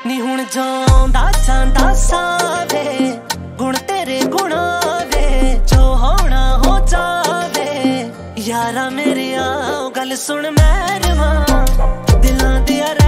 ਨੀ ਹੁਣ ਜਾਂਦਾ ਜਾਂਦਾ ਸਾਵੇ ਗੁਣ ਤੇਰੇ ਗੁਣਾਂ ਵੇ ਜੋ ਹੋਣਾ ਹੋ ਜਾਵੇ। ਯਾਰਾ ਮੇਰਿਆ ਗੱਲ ਸੁਣ ਮੈਰਵਾ ਦਿਲਾਂ ਦੀ